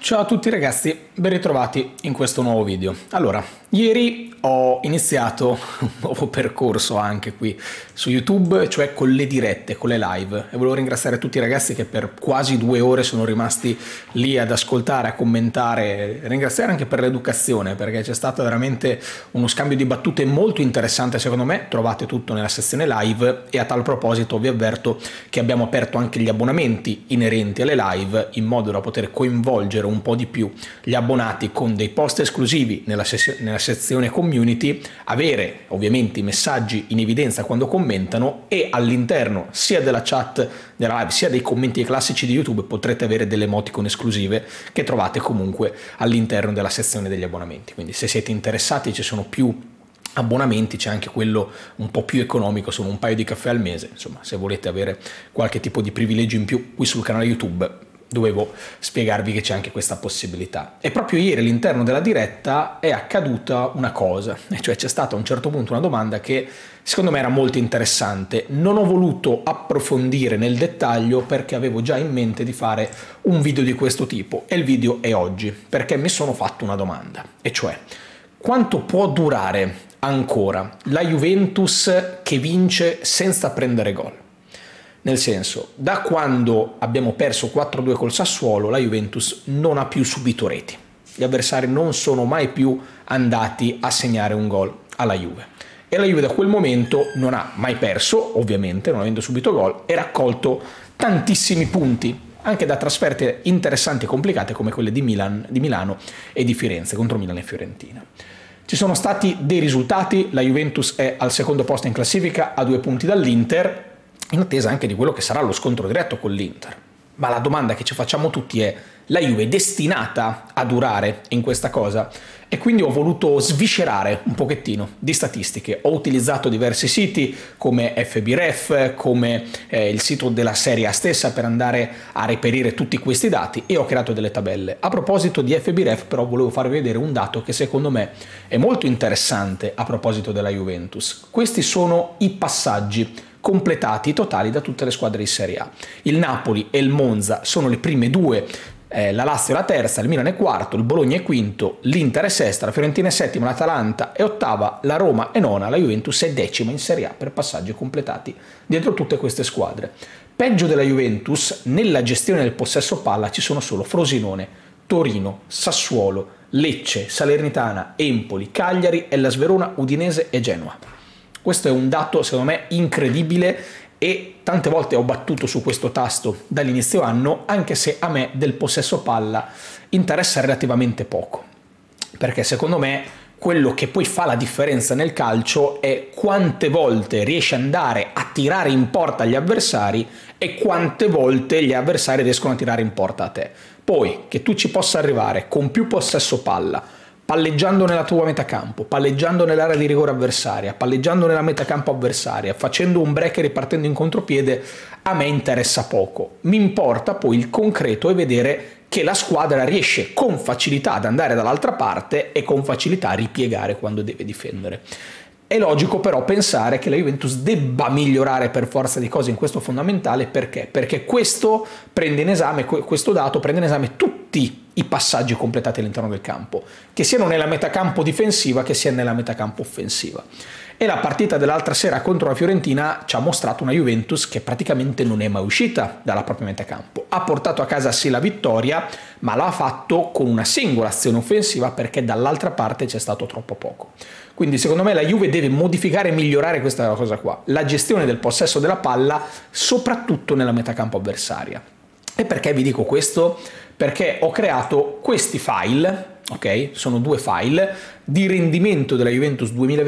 Ciao a tutti ragazzi, ben ritrovati in questo nuovo video. Allora, ieri ho iniziato un nuovo percorso anche qui su YouTube, cioè con le dirette, con le live, e volevo ringraziare tutti i ragazzi che per quasi 2 ore sono rimasti lì ad ascoltare, a commentare, ringraziare anche per l'educazione, perché c'è stato veramente uno scambio di battute molto interessante secondo me. Trovate tutto nella sezione live, e a tal proposito vi avverto che abbiamo aperto anche gli abbonamenti inerenti alle live, in modo da poter coinvolgere un po' di più gli abbonati con dei post esclusivi nella sezione community, avere ovviamente i messaggi in evidenza quando commentano, e all'interno sia della chat della live sia dei commenti classici di YouTube potrete avere delle emoticon esclusive che trovate comunque all'interno della sezione degli abbonamenti. Quindi se siete interessati, ci sono più abbonamenti, c'è anche quello un po' più economico, sono un paio di caffè al mese. Insomma, se volete avere qualche tipo di privilegio in più qui sul canale YouTube, dovevo spiegarvi che c'è anche questa possibilità. E proprio ieri all'interno della diretta è accaduta una cosa, e cioè c'è stata a un certo punto una domanda che secondo me era molto interessante. Non ho voluto approfondire nel dettaglio perché avevo già in mente di fare un video di questo tipo, e il video è oggi perché mi sono fatto una domanda, e cioè: quanto può durare ancora la Juventus che vince senza prendere gol? Nel senso, da quando abbiamo perso 4-2 col Sassuolo, la Juventus non ha più subito reti. Gli avversari non sono mai più andati a segnare un gol alla Juve. E la Juve da quel momento non ha mai perso, ovviamente, non avendo subito gol, e raccolto tantissimi punti, anche da trasferte interessanti e complicate come quelle di Milano e di Firenze, contro Milan e Fiorentina. Ci sono stati dei risultati, la Juventus è al secondo posto in classifica a 2 punti dall'Inter, in attesa anche di quello che sarà lo scontro diretto con l'Inter. Ma la domanda che ci facciamo tutti è: la Juve è destinata a durare in questa cosa? E quindi ho voluto sviscerare un pochettino di statistiche. Ho utilizzato diversi siti come FBref, come il sito della Serie A stessa, per andare a reperire tutti questi dati, e ho creato delle tabelle. A proposito di FBref però volevo farvi vedere un dato che secondo me è molto interessante a proposito della Juventus. Questi sono i passaggi completati totali da tutte le squadre di Serie A. Il Napoli e il Monza sono le prime 2, la Lazio è la terza, il Milan è quarto, il Bologna è quinto, l'Inter è sesta, la Fiorentina è settima, l'Atalanta è ottava, la Roma è nona, la Juventus è decima in Serie A per passaggi completati dietro tutte queste squadre. Peggio della Juventus nella gestione del possesso palla ci sono solo Frosinone, Torino, Sassuolo, Lecce, Salernitana, Empoli, Cagliari, Hellas Verona, Udinese e Genoa. Questo è un dato secondo me incredibile, e tante volte ho battuto su questo tasto dall'inizio anno, anche se a me del possesso palla interessa relativamente poco, perché secondo me quello che poi fa la differenza nel calcio è quante volte riesci ad andare a tirare in porta gli avversari e quante volte gli avversari riescono a tirare in porta a te. Poi che tu ci possa arrivare con più possesso palla, palleggiando nella tua metacampo, palleggiando nell'area di rigore avversaria, palleggiando nella metacampo avversaria, facendo un break e ripartendo in contropiede, a me interessa poco. Mi importa poi il concreto e vedere che la squadra riesce con facilità ad andare dall'altra parte e con facilità a ripiegare quando deve difendere. È logico però pensare che la Juventus debba migliorare per forza di cose in questo fondamentale. Perché? Perché questo prende in esame, questo dato prende in esame tutti i passaggi completati all'interno del campo, che siano nella metacampo difensiva che sia nella metacampo offensiva. E la partita dell'altra sera contro la Fiorentina ci ha mostrato una Juventus che praticamente non è mai uscita dalla propria metacampo. Ha portato a casa sì la vittoria, ma l'ha fatto con una singola azione offensiva, perché dall'altra parte c'è stato troppo poco. Quindi secondo me la Juve deve modificare e migliorare questa cosa qua, la gestione del possesso della palla, soprattutto nella metacampo avversaria. E perché vi dico questo? Perché ho creato questi file, ok? Sono 2 file di rendimento della Juventus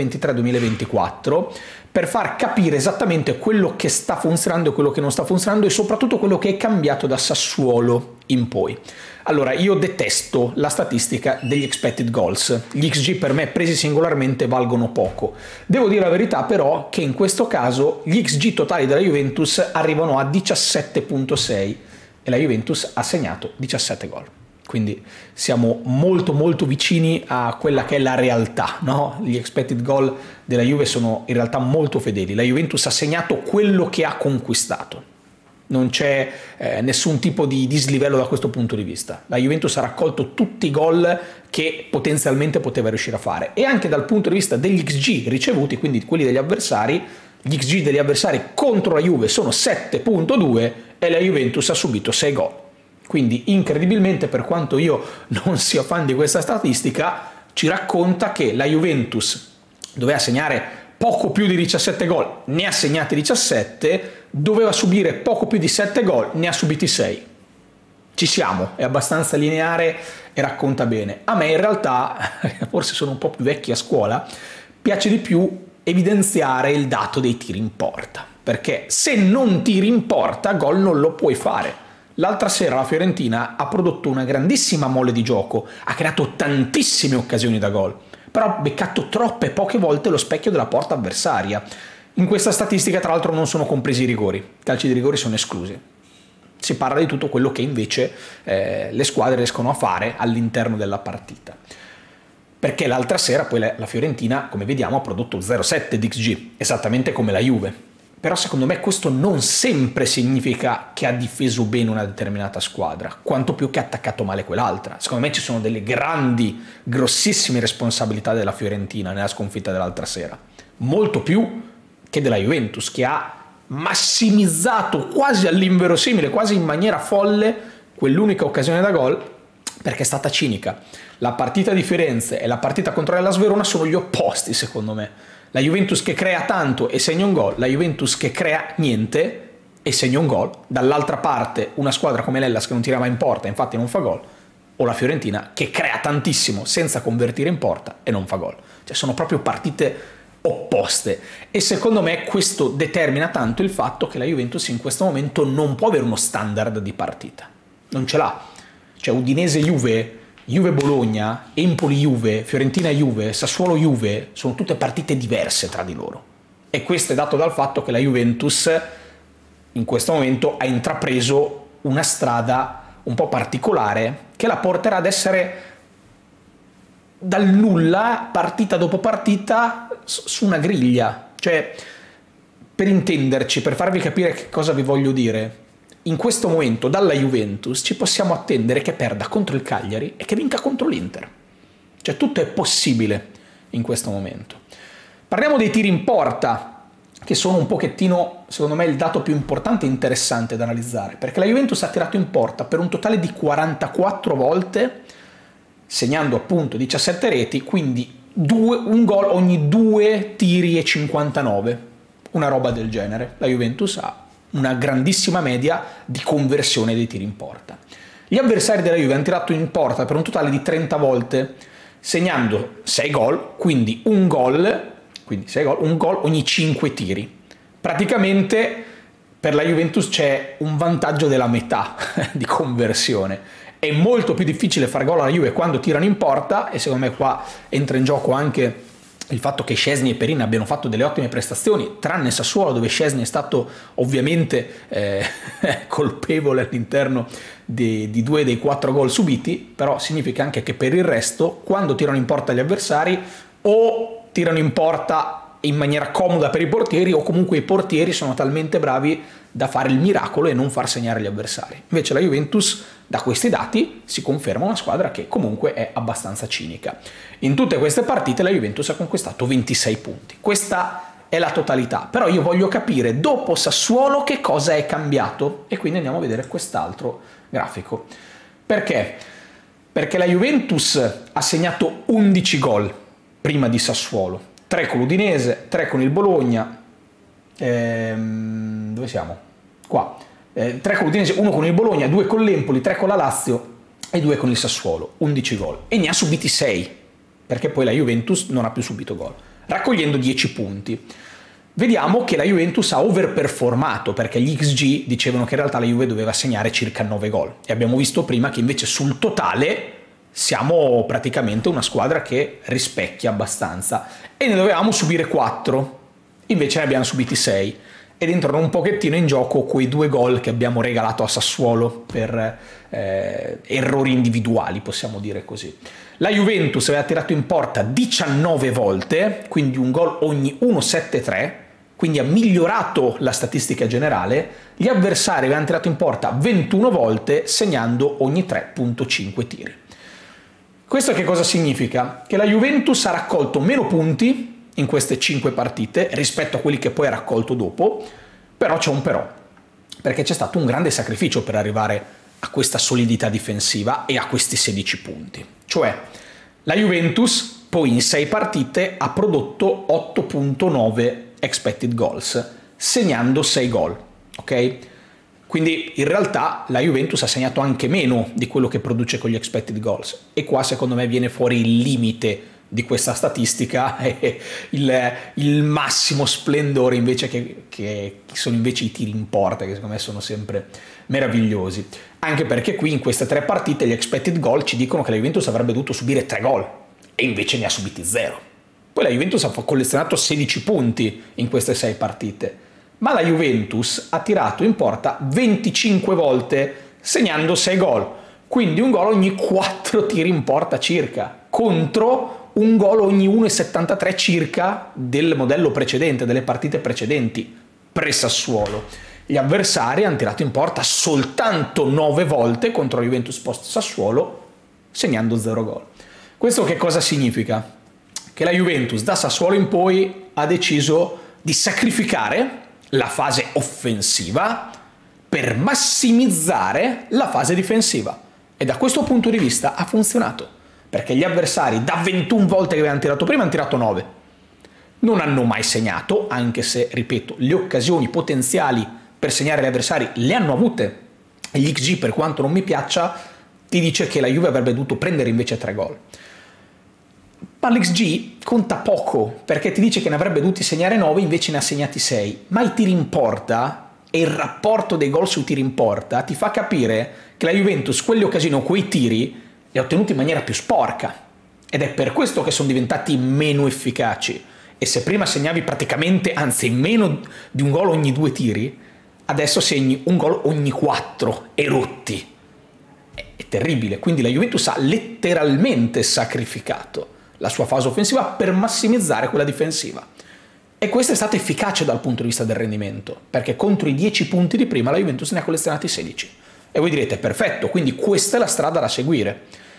2023-2024, per far capire esattamente quello che sta funzionando e quello che non sta funzionando, e soprattutto quello che è cambiato da Sassuolo in poi. Allora, io detesto la statistica degli expected goals. Gli XG per me presi singolarmente valgono poco. Devo dire la verità però che in questo caso gli XG totali della Juventus arrivano a 17.6 e la Juventus ha segnato 17 gol. Quindi siamo molto molto vicini a quella che è la realtà, no? Gli expected goal della Juve sono in realtà molto fedeli. La Juventus ha segnato quello che ha conquistato. Non c'è nessun tipo di dislivello da questo punto di vista. La Juventus ha raccolto tutti i gol che potenzialmente poteva riuscire a fare, e anche dal punto di vista degli XG ricevuti, quindi quelli degli avversari, gli XG degli avversari contro la Juve sono 7.2 e la Juventus ha subito 6 gol. Quindi incredibilmente, per quanto io non sia fan di questa statistica, ci racconta che la Juventus doveva segnare poco più di 17 gol, ne ha segnati 17, doveva subire poco più di 7 gol, ne ha subiti 6. Ci siamo, è abbastanza lineare e racconta bene. A me in realtà, forse sono un po' più vecchi a scuola, piace di più evidenziare il dato dei tiri in porta, perché se non tiri in porta gol non lo puoi fare. L'altra sera la Fiorentina ha prodotto una grandissima mole di gioco, ha creato tantissime occasioni da gol, però ha beccato troppe poche volte lo specchio della porta avversaria. In questa statistica tra l'altro non sono compresi i rigori, i calci di rigori sono esclusi. Si parla di tutto quello che invece le squadre riescono a fare all'interno della partita. Perché l'altra sera poi la Fiorentina, come vediamo, ha prodotto 0,7 di XG, esattamente come la Juve. Però secondo me questo non sempre significa che ha difeso bene una determinata squadra, quanto più che ha attaccato male quell'altra. Secondo me ci sono delle grandi, grossissime responsabilità della Fiorentina nella sconfitta dell'altra sera. Molto più che della Juventus, che ha massimizzato quasi all'inverosimile, quasi in maniera folle, quell'unica occasione da gol, perché è stata cinica. La partita di Firenze e la partita contro la Sverona sono gli opposti, secondo me. La Juventus che crea tanto e segna un gol, la Juventus che crea niente e segna un gol. Dall'altra parte una squadra come l'Hellas che non tirava in porta, infatti non fa gol, o la Fiorentina che crea tantissimo senza convertire in porta e non fa gol. Cioè sono proprio partite opposte, e secondo me questo determina tanto il fatto che la Juventus in questo momento non può avere uno standard di partita. Non ce l'ha. Cioè Udinese-Juve, Juve-Bologna, Empoli-Juve, Fiorentina-Juve, Sassuolo-Juve sono tutte partite diverse tra di loro, e questo è dato dal fatto che la Juventus in questo momento ha intrapreso una strada un po' particolare che la porterà ad essere dal nulla, partita dopo partita, su una griglia. Cioè, per intenderci, per farvi capire che cosa vi voglio dire, in questo momento dalla Juventus ci possiamo attendere che perda contro il Cagliari e che vinca contro l'Inter. Cioè tutto è possibile in questo momento. Parliamo dei tiri in porta, che sono un pochettino, secondo me, il dato più importante e interessante da analizzare, perché la Juventus ha tirato in porta per un totale di 44 volte, segnando appunto 17 reti, quindi un gol ogni 2 tiri e 59, una roba del genere. La Juventus ha una grandissima media di conversione dei tiri in porta. Gli avversari della Juve hanno tirato in porta per un totale di 30 volte, segnando 6 gol, quindi un gol ogni 5 tiri. Praticamente per la Juventus c'è un vantaggio della metà di conversione. È molto più difficile fare gol alla Juve quando tirano in porta, e secondo me qua entra in gioco anche il fatto che Szczęsny e Perin abbiano fatto delle ottime prestazioni, tranne Sassuolo, dove Szczęsny è stato ovviamente colpevole all'interno di 2 dei 4 gol subiti, però significa anche che per il resto, quando tirano in porta gli avversari, o tirano in porta in maniera comoda per i portieri, o comunque i portieri sono talmente bravi da fare il miracolo e non far segnare gli avversari. Invece la Juventus, da questi dati, si conferma una squadra che comunque è abbastanza cinica. In tutte queste partite la Juventus ha conquistato 26 punti. Questa è la totalità, però io voglio capire dopo Sassuolo che cosa è cambiato, e quindi andiamo a vedere quest'altro grafico. Perché? Perché la Juventus ha segnato 11 gol prima di Sassuolo, 3 con l'Udinese, 3 con il Bologna, dove siamo? Qua. 3 con l'Udinese, 1 con il Bologna, 2 con l'Empoli, 3 con la Lazio e 2 con il Sassuolo, 11 gol. E ne ha subiti 6, perché poi la Juventus non ha più subito gol, raccogliendo 10 punti. Vediamo che la Juventus ha overperformato, perché gli XG dicevano che in realtà la Juve doveva segnare circa 9 gol. E abbiamo visto prima che invece sul totale siamo praticamente una squadra che rispecchia abbastanza. E ne dovevamo subire 4, invece ne abbiamo subiti 6. Ed entrano un pochettino in gioco quei 2 gol che abbiamo regalato a Sassuolo per errori individuali, possiamo dire così. La Juventus aveva tirato in porta 19 volte, quindi un gol ogni 1,73, quindi ha migliorato la statistica generale, gli avversari avevano tirato in porta 21 volte segnando ogni 3.5 tiri. Questo che cosa significa? Che la Juventus ha raccolto meno punti in queste 5 partite rispetto a quelli che poi ha raccolto dopo, però c'è un però, perché c'è stato un grande sacrificio per arrivare a questa solidità difensiva e a questi 16 punti. Cioè, la Juventus poi in 6 partite ha prodotto 8.9 expected goals, segnando 6 gol, ok? Quindi in realtà la Juventus ha segnato anche meno di quello che produce con gli expected goals, e qua secondo me viene fuori il limite di questa statistica e il massimo splendore invece che sono invece i tiri in porta, che secondo me sono sempre meravigliosi, anche perché qui in queste 3 partite gli expected goal ci dicono che la Juventus avrebbe dovuto subire 3 gol e invece ne ha subiti 0. Poi la Juventus ha collezionato 16 punti in queste 6 partite, ma la Juventus ha tirato in porta 25 volte segnando 6 gol, quindi un gol ogni 4 tiri in porta circa, contro un gol ogni 1,73 circa del modello precedente, delle partite precedenti, pre-Sassuolo. Gli avversari hanno tirato in porta soltanto 9 volte contro la Juventus post-Sassuolo, segnando 0 gol. Questo che cosa significa? Che la Juventus da Sassuolo in poi ha deciso di sacrificare la fase offensiva per massimizzare la fase difensiva, e da questo punto di vista ha funzionato, perché gli avversari da 21 volte che avevano tirato prima hanno tirato 9, non hanno mai segnato, anche se, ripeto, le occasioni potenziali per segnare gli avversari le hanno avute, e gli XG, per quanto non mi piaccia, ti dice che la Juve avrebbe dovuto prendere invece 3 gol. Ma l'XG conta poco, perché ti dice che ne avrebbe dovuti segnare 9, invece ne ha segnati 6. Ma i tiri in porta e il rapporto dei gol sui tiri in porta ti fa capire che la Juventus quelle occasioni o quei tiri li ha ottenuti in maniera più sporca. Ed è per questo che sono diventati meno efficaci. E se prima segnavi praticamente, anzi meno di un gol ogni 2 tiri, adesso segni un gol ogni 4 erotti. È terribile. Quindi la Juventus ha letteralmente sacrificato la sua fase offensiva per massimizzare quella difensiva, e questo è stato efficace dal punto di vista del rendimento, perché contro i 10 punti di prima la Juventus ne ha collezionati 16, e voi direte perfetto, quindi questa è la strada da seguire.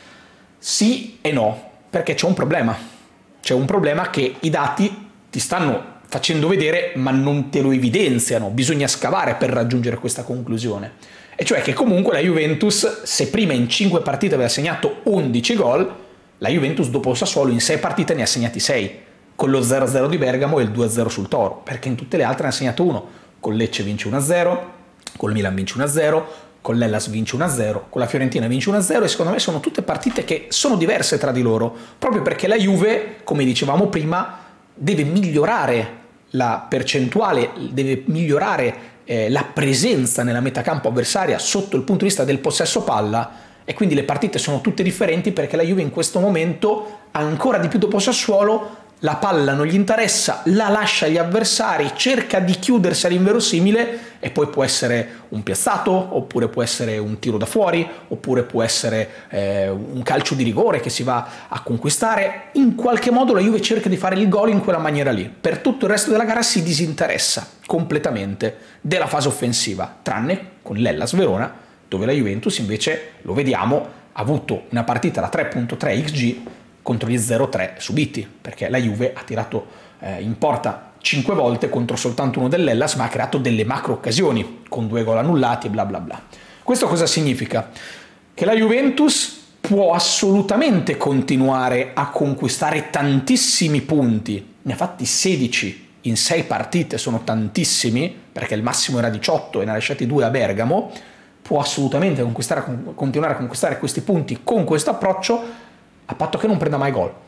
Sì e no, perché c'è un problema che i dati ti stanno facendo vedere ma non te lo evidenziano, bisogna scavare per raggiungere questa conclusione, e cioè che comunque la Juventus, se prima in 5 partite aveva segnato 11 gol, la Juventus dopo Sassuolo in 6 partite ne ha segnati 6, con lo 0-0 di Bergamo e il 2-0 sul Toro, perché in tutte le altre ne ha segnato 1, con Lecce vince 1-0, con il Milan vince 1-0, con l'Hellas vince 1-0, con la Fiorentina vince 1-0, e secondo me sono tutte partite che sono diverse tra di loro, proprio perché la Juve, come dicevamo prima, deve migliorare la percentuale, deve migliorare la presenza nella metacampo avversaria sotto il punto di vista del possesso palla, e quindi le partite sono tutte differenti, perché la Juve in questo momento, ancora di più dopo Sassuolo, la palla non gli interessa, la lascia agli avversari, cerca di chiudersi all'inverosimile, e poi può essere un piazzato, oppure può essere un tiro da fuori, oppure può essere un calcio di rigore che si va a conquistare. In qualche modo la Juve cerca di fare il gol in quella maniera lì. Per tutto il resto della gara si disinteressa completamente della fase offensiva, tranne con l'Hellas Verona, dove la Juventus invece, lo vediamo, ha avuto una partita da 3.3 XG contro gli 0,3 subiti, perché la Juve ha tirato in porta 5 volte contro soltanto uno dell'Hellas, ma ha creato delle macro occasioni con 2 gol annullati e bla bla bla. Questo cosa significa? Che la Juventus può assolutamente continuare a conquistare tantissimi punti, ne ha fatti 16 in 6 partite, sono tantissimi, perché il massimo era 18 e ne ha lasciati 2 a Bergamo. Può assolutamente continuare a conquistare questi punti con questo approccio, a patto che non prenda mai gol.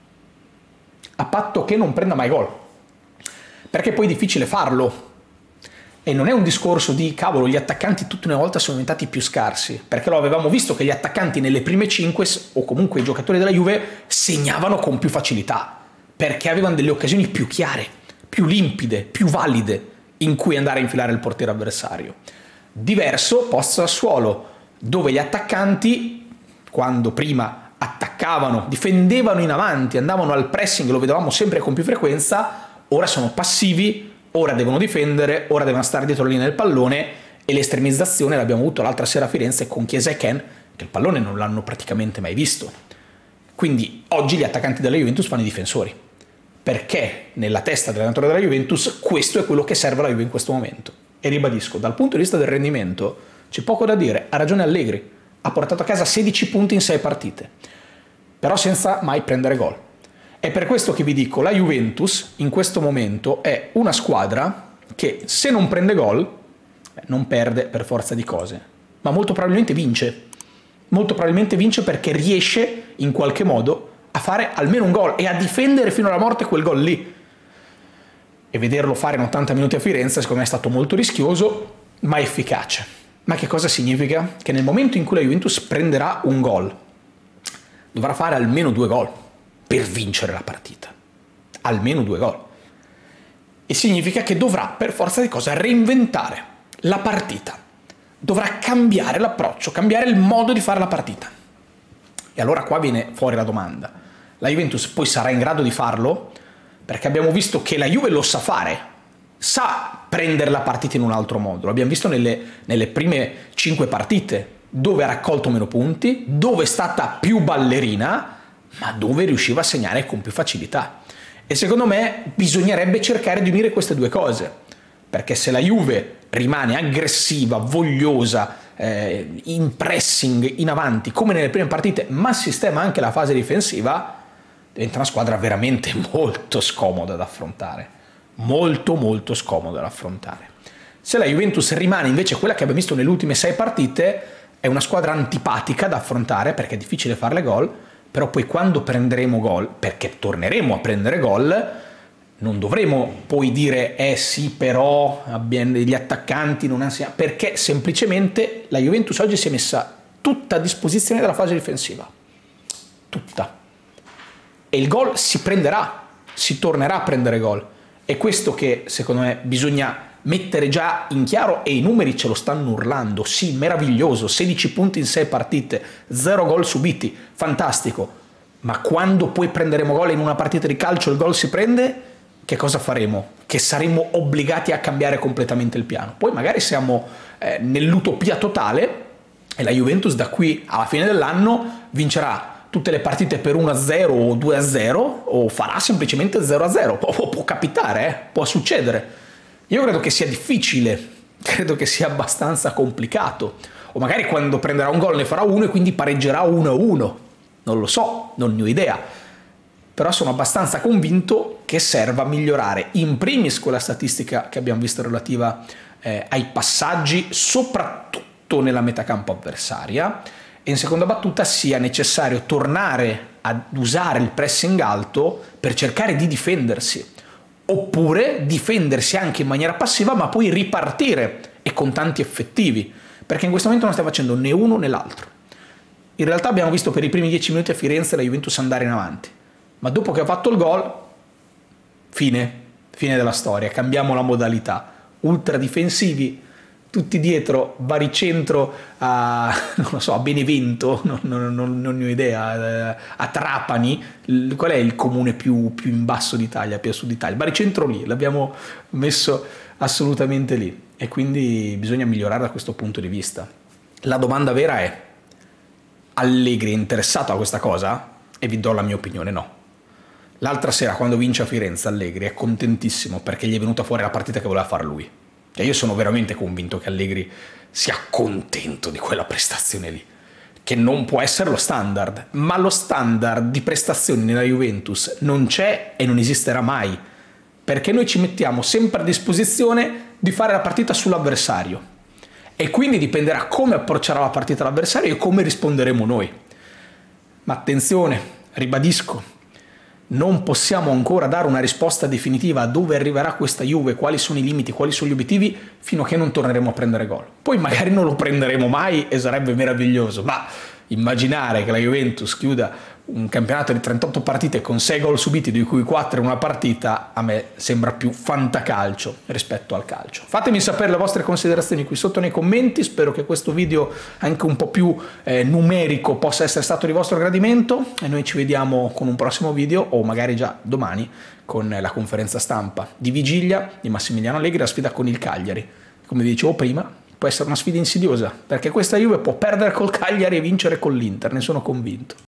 A patto che non prenda mai gol. Perché poi è difficile farlo. E non è un discorso di cavolo, gli attaccanti tutte una volta sono diventati più scarsi, perché lo avevamo visto che gli attaccanti nelle prime 5, o comunque i giocatori della Juve, segnavano con più facilità, perché avevano delle occasioni più chiare, più limpide, più valide, in cui andare a infilare il portiere avversario. Diverso post Sassuolo, dove gli attaccanti, quando prima attaccavano, difendevano in avanti, andavano al pressing, lo vedevamo sempre con più frequenza, ora sono passivi, ora devono difendere, ora devono stare dietro la linea del pallone, e l'estremizzazione l'abbiamo avuto l'altra sera a Firenze con Chiesa e Ken, che il pallone non l'hanno praticamente mai visto. Quindi oggi gli attaccanti della Juventus fanno i difensori, perché nella testa dell'allenatore della Juventus questo è quello che serve alla Juve in questo momento. E ribadisco, dal punto di vista del rendimento c'è poco da dire, ha ragione Allegri, ha portato a casa 16 punti in 6 partite, però senza mai prendere gol. È per questo che vi dico, la Juventus in questo momento è una squadra che se non prende gol, non perde per forza di cose, ma molto probabilmente vince. Molto probabilmente vince perché riesce in qualche modo a fare almeno un gol e a difendere fino alla morte quel gol lì. E vederlo fare in 80 minuti a Firenze secondo me è stato molto rischioso, ma efficace. Ma che cosa significa? Che nel momento in cui la Juventus prenderà un gol, dovrà fare almeno 2 gol per vincere la partita. Almeno 2 gol. E significa che dovrà per forza di cose reinventare la partita. Dovrà cambiare l'approccio, cambiare il modo di fare la partita. E allora qua viene fuori la domanda. La Juventus poi sarà in grado di farlo? Perché abbiamo visto che la Juve lo sa fare, sa prendere la partita in un altro modo. L'abbiamo visto nelle prime 5 partite, dove ha raccolto meno punti, dove è stata più ballerina, ma dove riusciva a segnare con più facilità. E secondo me bisognerebbe cercare di unire queste due cose, perché se la Juve rimane aggressiva, vogliosa, in pressing, in avanti, come nelle prime partite, ma sistema anche la fase difensiva, diventa una squadra veramente molto scomoda da affrontare. Molto scomoda da affrontare. Se la Juventus rimane invece quella che abbiamo visto nelle ultime 6 partite, è una squadra antipatica da affrontare perché è difficile farle gol, però poi quando prenderemo gol, perché torneremo a prendere gol, non dovremo poi dire sì però gli attaccanti non hanno segnato, perché semplicemente la Juventus oggi si è messa tutta a disposizione della fase difensiva. Tutta. E il gol si prenderà, si tornerà a prendere gol. È questo che secondo me bisogna mettere già in chiaro, e i numeri ce lo stanno urlando. Sì, meraviglioso, 16 punti in 6 partite, 0 gol subiti, fantastico. Ma quando poi prenderemo gol in una partita di calcio, il gol si prende, che cosa faremo? Che saremo obbligati a cambiare completamente il piano. Poi magari siamo nell'utopia totale e la Juventus da qui alla fine dell'anno vincerà tutte le partite per 1-0 o 2-0 o farà semplicemente 0-0. Può capitare, può succedere. Io credo che sia difficile, credo che sia abbastanza complicato. O magari quando prenderà un gol ne farà uno e quindi pareggerà 1-1. Non lo so, non ne ho idea. Però sono abbastanza convinto che serva migliorare in primis quella statistica che abbiamo visto relativa ai passaggi, soprattutto nella metacampo avversaria, e in seconda battuta sia necessario tornare ad usare il pressing alto per cercare di difendersi, oppure difendersi anche in maniera passiva ma poi ripartire e con tanti effettivi, perché in questo momento non stiamo facendo né uno né l'altro. In realtà abbiamo visto per i primi 10 minuti a Firenze la Juventus andare in avanti, ma dopo che ha fatto il gol, fine della storia, cambiamo la modalità, ultra difensivi, tutti dietro, baricentro a, non lo so, a Benevento, non ne ho idea, a Trapani, qual è il comune più in basso d'Italia, più a sud d'Italia? Baricentro lì, l'abbiamo messo assolutamente lì, e quindi bisogna migliorare da questo punto di vista. La domanda vera è: Allegri è interessato a questa cosa? E vi do la mia opinione: no. L'altra sera quando vince a Firenze Allegri è contentissimo perché gli è venuta fuori la partita che voleva fare lui. E io sono veramente convinto che Allegri sia contento di quella prestazione lì, che non può essere lo standard, ma lo standard di prestazioni nella Juventus non c'è e non esisterà mai, perché noi ci mettiamo sempre a disposizione di fare la partita sull'avversario, e quindi dipenderà come approccerà la partita l'avversario e come risponderemo noi. Ma attenzione, ribadisco, non possiamo ancora dare una risposta definitiva a dove arriverà questa Juve, quali sono i limiti, quali sono gli obiettivi, fino a che non torneremo a prendere gol. Poi magari non lo prenderemo mai e sarebbe meraviglioso, ma immaginare che la Juventus chiuda un campionato di 38 partite con 6 gol subiti, di cui 4 in una partita, a me sembra più fantacalcio rispetto al calcio. Fatemi sapere le vostre considerazioni qui sotto nei commenti, spero che questo video anche un po' più numerico possa essere stato di vostro gradimento e noi ci vediamo con un prossimo video o magari già domani con la conferenza stampa di vigilia di Massimiliano Allegri, la sfida con il Cagliari. Come vi dicevo prima, può essere una sfida insidiosa, perché questa Juve può perdere col Cagliari e vincere con l'Inter, ne sono convinto.